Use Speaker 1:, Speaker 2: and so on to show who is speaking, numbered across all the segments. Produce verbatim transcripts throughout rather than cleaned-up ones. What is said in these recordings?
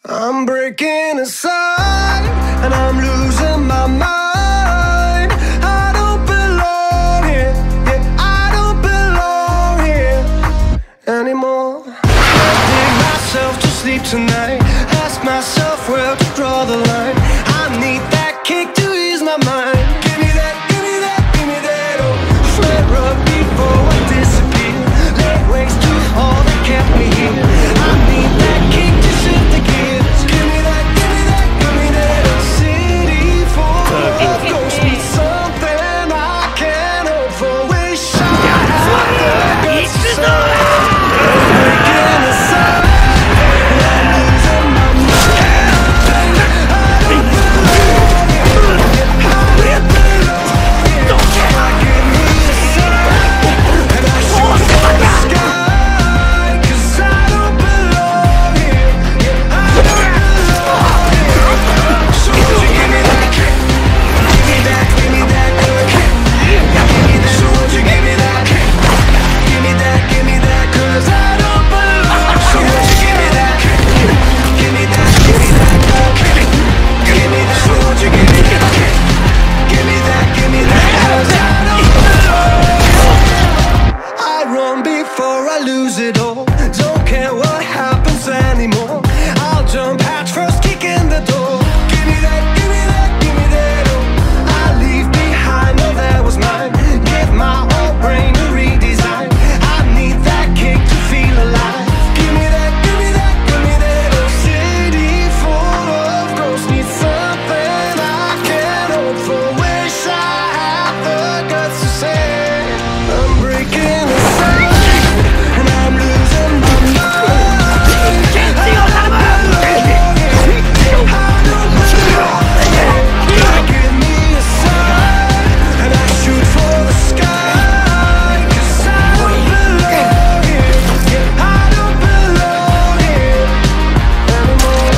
Speaker 1: I'm breaking aside and I'm losing my mind. I don't belong here, yeah, I don't belong here anymore. I dig myself to sleep tonight, ask myself where to draw the line. I need that kick to ease my mind. Give me that, give me that, give me that. Oh, flare up before I disappear. Late ways too hard that kept me here. I need that kick to shift the gears. Give me that, give me that, give me that. A city full of ghosts needs something I can't hope for. Wish I had the guts to say. Breaking aside, I'm losing my mind. I don't belong here. I don't belong here. I give me a sign and I shoot for the sky. 'Cause I don't belong here. Yeah, I don't belong here. So won't you give me that kick? Give me that, give me that good kick. Give me that. So won't you give me that kick? Give me that, give me that, 'cause I don't belong. So won't you give me that kick? Give me that, give me that good kick. Give me that. So won't you give me that kick? Give me that, give me that, 'cause I don't belong. I run before I lose it all. Don't care what happens anymore. I'll jump hatch first, kick in the door. Give me that, give me that, give me that. Oh, I leave behind all that was mine. Give my whole brain a redesign. I need that kick to feel alive. Give me that, give me that, give me that. A city full of ghosts needs something I can't hope for. Wish I had the guts to say I'm breaking aside and I'm losing my mind. I don't belong here. I don't belong here. Give me a sign and I shoot for the sky. 'Cause I don't belong here. Yeah, I don't belong here anymore.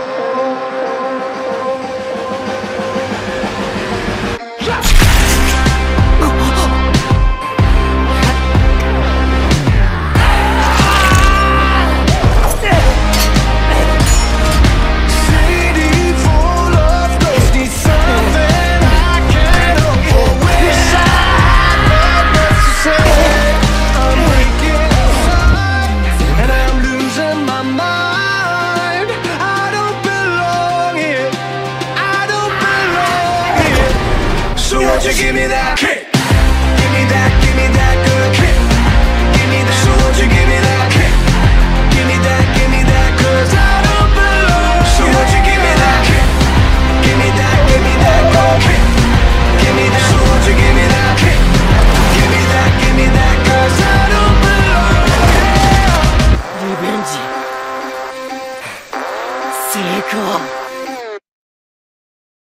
Speaker 1: City full of ghosts needs something I can't hope for. Wish I had the guts to say I'm breaking aside and I'm losing my mind. I don't belong here. I don't belong here. So won't you give me that kick? Give me that, give me that good kick. Give me that. So won't you give me that kick? Give me that, give me that, 'cause I don't belong. So won't you give me that kick? Give me that, give me that good kick. Give me that. So won't you give me that kick? Give me that, give me that, 'cause I don't belong. Yeah.
Speaker 2: リベンジ成功。